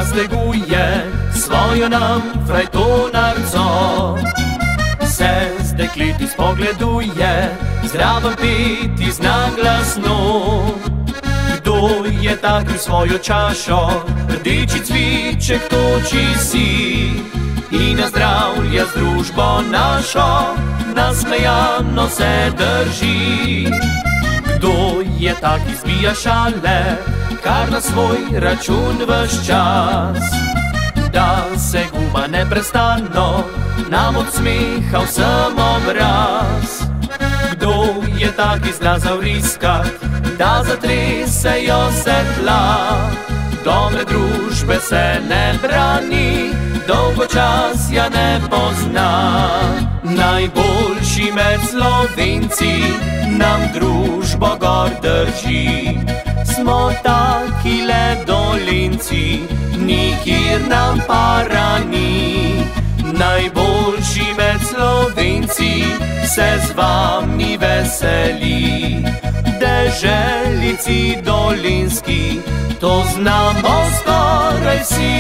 razteguje svojo nam frajtonarco. Se z dekleti spogleduje, zraven peti zna glasno. Kdo je takil svojo čašo, rdeči cviček toči si in nazdravlja z družbo našo, nasmejano se drži. Kdo je tak izbija šale, kar na svoj račun ves čas, da se guma neprestano nam od smeha vsem obraz. Kdo je tak izrazal riskat, da zatresejo se tla, dobre družbe se ne brani, dolgočasja ne pozna. Najboljši med Slovenci nam družbo gor drži, smo takile dolinci, nikjer nam para ni. Najboljši med Slovenci se z vami veseli, deželici dolinski, to znamo skoraj vsi.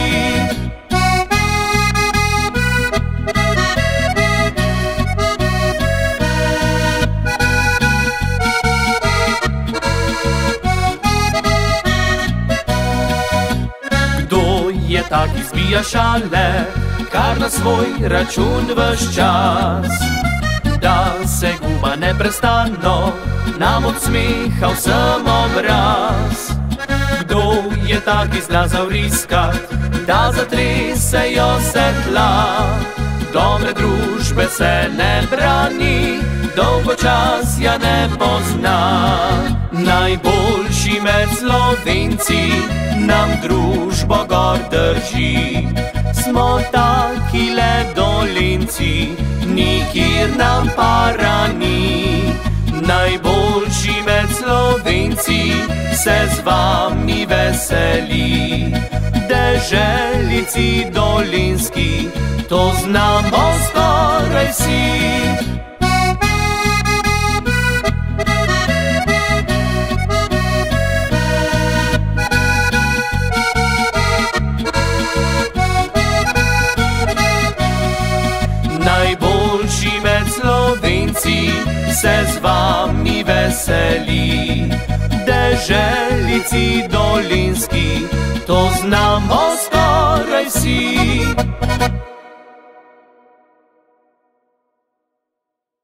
Je tak izbija šale, kar na svoj račun ves čas, da se guma neprestano nam od smeha vsem obraz. Kdo je tak izrazal riskat, da zatresejo se tla, dobre družbe se ne brani, dolgočasja ne pozna. Najboljši med Slovenci nam družbo gor drži, smo takile dolinci, nikjer nam para ni. Najboljši med Slovenci se z vami veseli, deželici dolinski, to znamo skoraj vsi. Najboljši med Slovenci se z vami veseli, deželici dolinski, to znamo skoraj vsi.